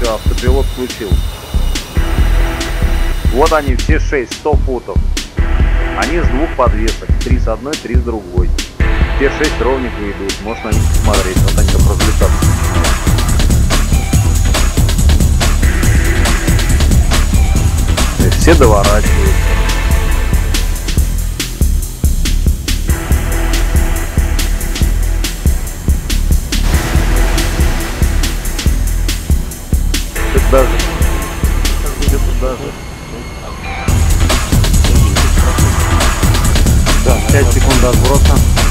все, автопилот включил. Вот они все 6, 100 футов. Они с двух подвесок, 3 с одной, 3 с другой. Все 6 ровненько идут, можно на них посмотреть, вот они как разлетаться. Все доворачивают. Даже. Где-то даже. Да, 5 секунд до сброса.